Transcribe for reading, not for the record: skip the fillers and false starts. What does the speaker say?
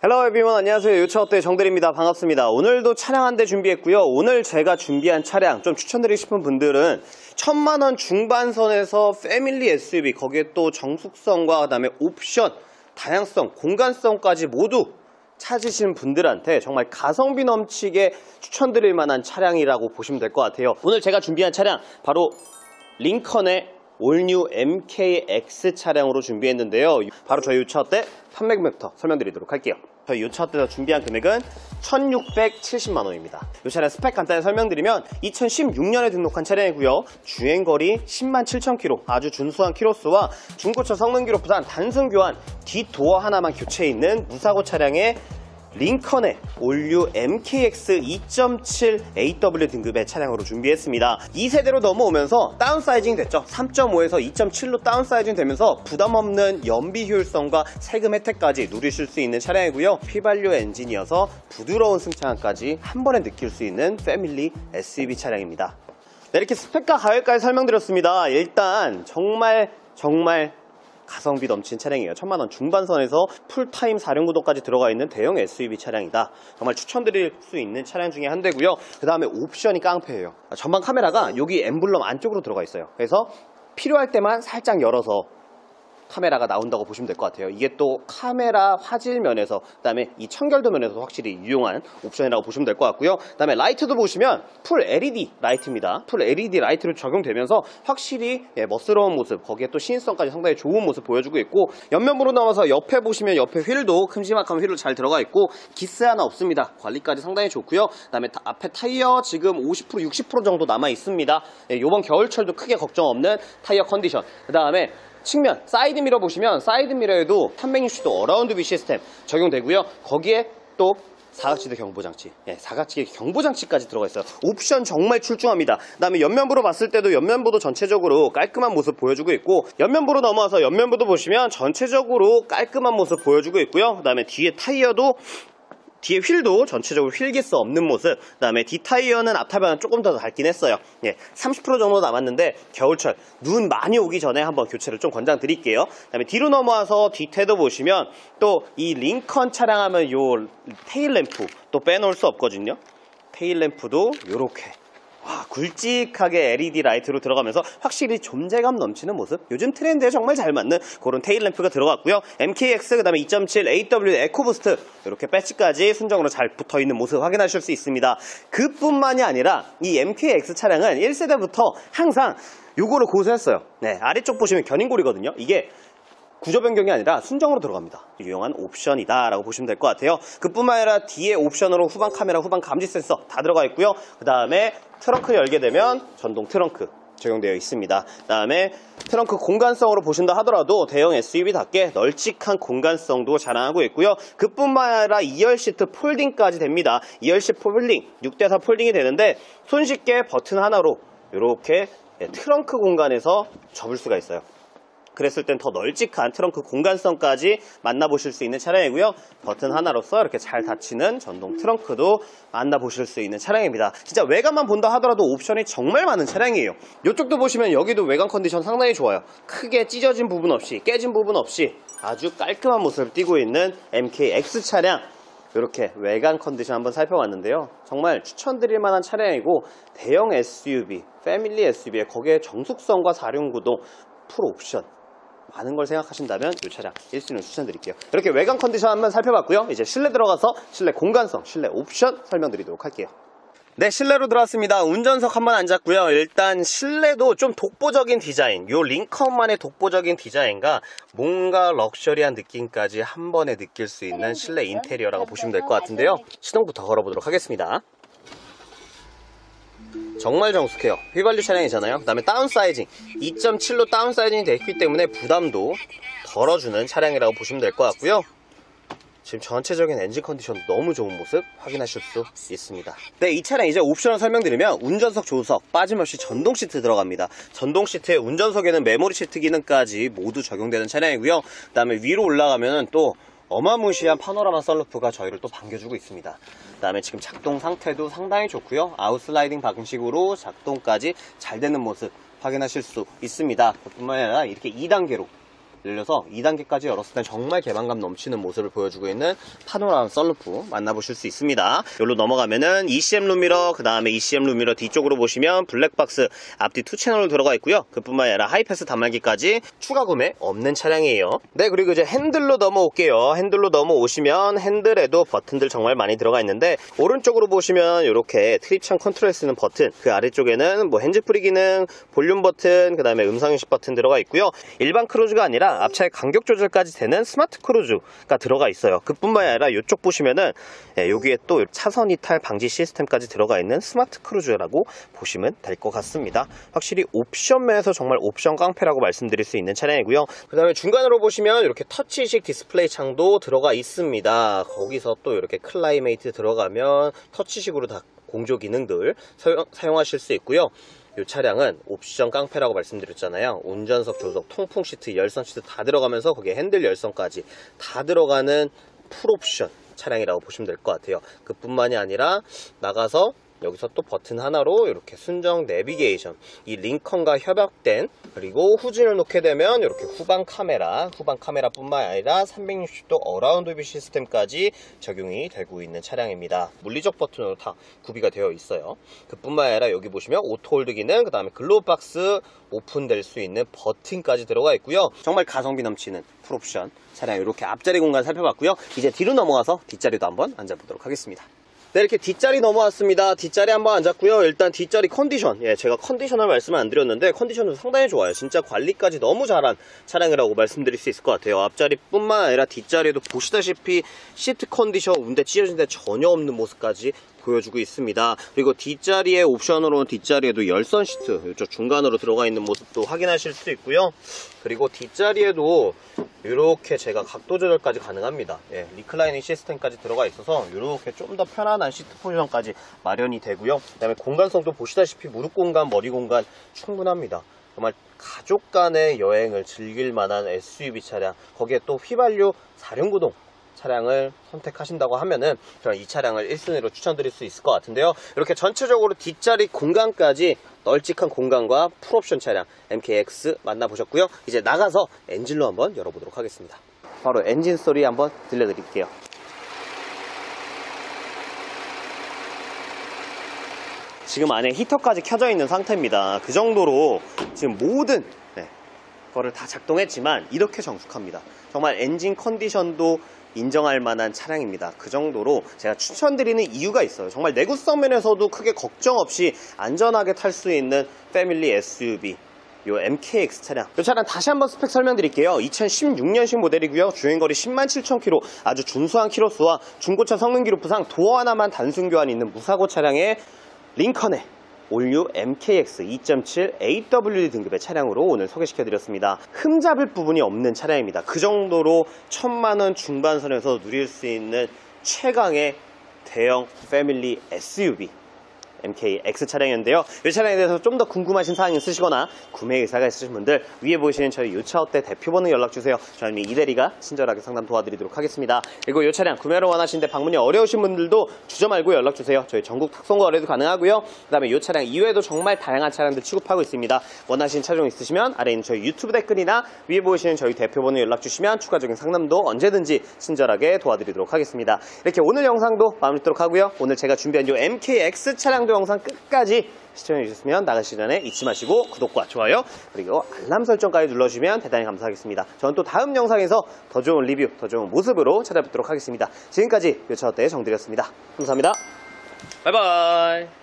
헬로 에브리원, 안녕하세요. 요차업대 정대리입니다. 반갑습니다. 오늘도 차량 한 대 준비했고요. 오늘 제가 준비한 차량 좀 추천드리고 싶은 분들은 1000만원 중반선에서 패밀리 SUV, 거기에 또 정숙성과 그다음에 옵션, 다양성, 공간성까지 모두 찾으신 분들한테 정말 가성비 넘치게 추천드릴 만한 차량이라고 보시면 될 것 같아요. 오늘 제가 준비한 차량 바로 링컨의 올뉴 MKX 차량으로 준비했는데요. 바로 저희 요차업대 판매 금액부터 설명드리도록 할게요. 저희 요차업대에서 준비한 금액은 1670만원입니다. 이 차량 스펙 간단히 설명드리면 2016년에 등록한 차량이고요. 주행거리 10만 7,000km, 아주 준수한 키로수와 중고차 성능 기록 부산 단순 교환, 뒷도어 하나만 교체 있는 무사고 차량의 링컨의 올뉴 MKX 2.7 AW 등급의 차량으로 준비했습니다. 2세대로 넘어오면서 다운사이징 됐죠. 3.5에서 2.7로 다운사이징 되면서 부담없는 연비 효율성과 세금 혜택까지 누리실 수 있는 차량이고요. 휘발유 엔진이어서 부드러운 승차감까지 한 번에 느낄 수 있는 패밀리 SUV 차량입니다. 네, 이렇게 스펙과 가격까지 설명드렸습니다. 일단 정말 가성비 넘친 차량이에요. 1000만원 중반선에서 풀타임 4륜구동까지 들어가 있는 대형 SUV 차량이다. 정말 추천드릴 수 있는 차량 중에 한 대고요. 그 다음에 옵션이 깡패예요. 전방 카메라가 여기 엠블럼 안쪽으로 들어가 있어요. 그래서 필요할 때만 살짝 열어서 카메라가 나온다고 보시면 될 것 같아요. 이게 또 카메라 화질 면에서, 그 다음에 이 청결도 면에서 확실히 유용한 옵션이라고 보시면 될 것 같고요. 그 다음에 라이트도 보시면 풀 LED 라이트입니다. 풀 LED 라이트로 적용되면서 확실히 멋스러운 모습, 거기에 또 시인성까지 상당히 좋은 모습 보여주고 있고, 옆면부로 나와서 옆에 보시면 옆에 휠도 큼지막한 휠로 잘 들어가 있고 기스 하나 없습니다. 관리까지 상당히 좋고요. 그 다음에 앞에 타이어 지금 50% 60% 정도 남아 있습니다. 이번 겨울철도 크게 걱정 없는 타이어 컨디션. 그 다음에 측면, 사이드미러 보시면 사이드미러에도 360도 어라운드 뷰 시스템 적용되고요. 거기에 또 사각지대 경보장치, 사각지대 경보장치까지 들어가 있어요. 옵션 정말 출중합니다. 그 다음에 옆면부로 봤을 때도 옆면부도 전체적으로 깔끔한 모습 보여주고 있고, 옆면부로 넘어와서 옆면부도 보시면 전체적으로 깔끔한 모습 보여주고 있고요. 그 다음에 뒤에 타이어도, 뒤에 휠도 전체적으로 휠기스 없는 모습. 그 다음에 뒷타이어는 앞타이어는 조금 더 닳긴 했어요. 30% 정도 남았는데 겨울철 눈 많이 오기 전에 한번 교체를 좀 권장드릴게요. 그 다음에 뒤로 넘어와서 뒷태도 보시면 또 이 링컨 차량 하면 요 테일램프 또 빼놓을 수 없거든요. 테일램프도 요렇게 굵직하게 LED 라이트로 들어가면서 확실히 존재감 넘치는 모습, 요즘 트렌드에 정말 잘 맞는 그런 테일램프가 들어갔고요. MKX 그 다음에 2.7 AW 에코부스트 이렇게 배치까지 순정으로 잘 붙어있는 모습 확인하실 수 있습니다. 그뿐만이 아니라 이 MKX 차량은 1세대부터 항상 요거를 고수했어요. 아래쪽 보시면 견인골이거든요. 이게 구조 변경이 아니라 순정으로 들어갑니다. 유용한 옵션이다 라고 보시면 될 것 같아요. 그뿐만 아니라 뒤에 옵션으로 후방 카메라, 후방 감지 센서 다 들어가 있고요. 그 다음에 트렁크 열게 되면 전동 트렁크 적용되어 있습니다. 그 다음에 트렁크 공간성으로 보신다 하더라도 대형 SUV답게 널찍한 공간성도 자랑하고 있고요. 그뿐만 아니라 2열 시트 폴딩까지 됩니다. 2열 시트 폴딩, 6대4 폴딩이 되는데 손쉽게 버튼 하나로 이렇게 트렁크 공간에서 접을 수가 있어요. 그랬을 땐 더 널찍한 트렁크 공간성까지 만나보실 수 있는 차량이고요. 버튼 하나로서 이렇게 잘 닫히는 전동 트렁크도 만나보실 수 있는 차량입니다. 진짜 외관만 본다 하더라도 옵션이 정말 많은 차량이에요. 이쪽도 보시면 여기도 외관 컨디션 상당히 좋아요. 크게 찢어진 부분 없이, 깨진 부분 없이 아주 깔끔한 모습을 띠고 있는 MKX 차량, 이렇게 외관 컨디션 한번 살펴봤는데요. 정말 추천드릴 만한 차량이고, 대형 SUV, 패밀리 SUV에 거기에 정숙성과 4륜구동, 풀옵션 많은 걸 생각하신다면 이 차량 1순위로 추천드릴게요. 이렇게 외관 컨디션 한번 살펴봤고요. 이제 실내 들어가서 실내 공간성, 실내 옵션 설명드리도록 할게요. 네, 실내로 들어왔습니다. 운전석 한번 앉았고요. 일단 실내도 좀 독보적인 디자인, 요 링컨만의 독보적인 디자인과 뭔가 럭셔리한 느낌까지 한 번에 느낄 수 있는 실내 인테리어라고 보시면 될 것 같은데요. 시동부터 걸어보도록 하겠습니다. 정말 정숙해요. 휘발유 차량이잖아요. 그 다음에 다운사이징 2.7로 다운사이징이 되어 있기 때문에 부담도 덜어주는 차량이라고 보시면 될 것 같고요. 지금 전체적인 엔진 컨디션도 너무 좋은 모습 확인하실 수 있습니다. 네, 이 차량 이제 옵션을 설명드리면 운전석 조수석 빠짐없이 전동 시트 들어갑니다. 전동 시트에 운전석에는 메모리 시트 기능까지 모두 적용되는 차량이고요. 그 다음에 위로 올라가면 또 어마무시한 파노라마 썬루프가 저희를 또 반겨주고 있습니다. 그 다음에 지금 작동 상태도 상당히 좋고요. 아웃슬라이딩 방식으로 작동까지 잘 되는 모습 확인하실 수 있습니다. 그뿐만 아니라 이렇게 2단계로 열려서 2단계까지 열었을 땐 정말 개방감 넘치는 모습을 보여주고 있는 파노라마 썬루프 만나보실 수 있습니다. 여기로 넘어가면은 ECM 룸미러, 그 다음에 ECM 룸미러 뒤쪽으로 보시면 블랙박스 앞뒤 2채널로 들어가 있고요. 그뿐만 아니라 하이패스 단말기까지 추가 구매 없는 차량이에요. 네, 그리고 이제 핸들로 넘어올게요. 핸들로 넘어오시면 핸들에도 버튼들 정말 많이 들어가 있는데, 오른쪽으로 보시면 이렇게 트립창 컨트롤 쓰는 버튼, 그 아래쪽에는 뭐 핸즈프리 기능, 볼륨 버튼, 그 다음에 음성인식 버튼 들어가 있고요. 일반 크루즈가 아니라 앞차의 간격 조절까지 되는 스마트 크루즈가 들어가 있어요. 그뿐만 아니라 이쪽 보시면은 여기에 또 차선 이탈 방지 시스템까지 들어가 있는 스마트 크루즈라고 보시면 될 것 같습니다. 확실히 옵션 면에서 정말 옵션 깡패라고 말씀드릴 수 있는 차량이고요. 그 다음에 중간으로 보시면 이렇게 터치식 디스플레이 창도 들어가 있습니다. 거기서 또 이렇게 클라이메이트 들어가면 터치식으로 다 공조 기능들 사용하실 수 있고요. 이 차량은 옵션 깡패라고 말씀드렸잖아요. 운전석, 조석, 통풍 시트, 열선 시트 다 들어가면서 거기에 핸들 열선까지 다 들어가는 풀옵션 차량이라고 보시면 될 것 같아요. 그뿐만이 아니라 나가서 여기서 또 버튼 하나로 이렇게 순정 내비게이션, 이 링컨과 협약된, 그리고 후진을 놓게 되면 이렇게 후방 카메라뿐만 아니라 360도 어라운드 뷰 시스템까지 적용이 되고 있는 차량입니다. 물리적 버튼으로 다 구비가 되어 있어요. 그뿐만 아니라 여기 보시면 오토홀드 기능, 그 다음에 글로우박스 오픈될 수 있는 버튼까지 들어가 있고요. 정말 가성비 넘치는 풀옵션 차량, 이렇게 앞자리 공간 살펴봤고요. 이제 뒤로 넘어가서 뒷자리도 한번 앉아보도록 하겠습니다. 네, 이렇게 뒷자리 넘어왔습니다. 뒷자리 한번 앉았고요. 일단 뒷자리 컨디션, 제가 컨디션을 말씀을 안 드렸는데 컨디션도 상당히 좋아요. 진짜 관리까지 너무 잘한 차량이라고 말씀드릴 수 있을 것 같아요. 앞자리뿐만 아니라 뒷자리에도 보시다시피 시트 컨디션, 운대 찢어진 데 전혀 없는 모습까지 보여주고 있습니다. 그리고 뒷자리에 옵션으로는 뒷자리에도 열선 시트, 이쪽 중간으로 들어가 있는 모습도 확인하실 수 있고요. 그리고 뒷자리에도 이렇게 제가 각도 조절까지 가능합니다. 리클라이닝 시스템까지 들어가 있어서 이렇게 좀 더 편안한 시트 포지션까지 마련이 되고요. 그 다음에 공간성도 보시다시피 무릎 공간, 머리 공간 충분합니다. 정말 가족 간의 여행을 즐길 만한 SUV 차량, 거기에 또 휘발유 4륜구동 차량을 선택하신다고 하면은 저는 이 차량을 1순위로 추천드릴 수 있을 것 같은데요. 이렇게 전체적으로 뒷자리 공간까지 널찍한 공간과 풀옵션 차량 MKX 만나보셨고요. 이제 나가서 엔진로 한번 열어보도록 하겠습니다. 바로 엔진 소리 한번 들려드릴게요. 지금 안에 히터까지 켜져 있는 상태입니다. 그 정도로 지금 모든 거를 다 작동했지만 이렇게 정숙합니다. 정말 엔진 컨디션도 인정할 만한 차량입니다. 그 정도로 제가 추천드리는 이유가 있어요. 정말 내구성 면에서도 크게 걱정 없이 안전하게 탈 수 있는 패밀리 SUV, 요 MKX 차량. 이 차량 다시 한번 스펙 설명드릴게요. 2016년식 모델이고요. 주행거리 107,000km, 아주 준수한 키로수와 중고차 성능 기록부상 도어 하나만 단순 교환이 있는 무사고 차량의 링컨의 올뉴 MKX 2.7 AWD 등급의 차량으로 오늘 소개시켜드렸습니다. 흠잡을 부분이 없는 차량입니다. 그 정도로 1000만원 중반선에서 누릴 수 있는 최강의 대형 패밀리 SUV MKX 차량이었는데요. 이 차량에 대해서 좀 더 궁금하신 사항이 있으시거나 구매 의사가 있으신 분들 위에 보이시는 저희 요차업대 대표번호 연락주세요. 저희는 이대리가 친절하게 상담 도와드리도록 하겠습니다. 그리고 이 차량 구매를 원하시는데 방문이 어려우신 분들도 주저 말고 연락주세요. 저희 전국 탁송과 거래도 가능하고요. 그 다음에 이 차량 이외에도 정말 다양한 차량들 취급하고 있습니다. 원하시는 차종 있으시면 아래에 있는 저희 유튜브 댓글이나 위에 보이시는 저희 대표번호 연락주시면 추가적인 상담도 언제든지 친절하게 도와드리도록 하겠습니다. 이렇게 오늘 영상도 마무리 짓도록 하고요. 오늘 제가 준비한 이 MKX 차량도 영상 끝까지 시청해 주셨으면 나가시기 전에 잊지 마시고 구독과 좋아요 그리고 알람 설정까지 눌러주시면 대단히 감사하겠습니다. 저는 또 다음 영상에서 더 좋은 리뷰, 더 좋은 모습으로 찾아뵙도록 하겠습니다. 지금까지 요차업대의 정들이었습니다. 감사합니다. 바이바이.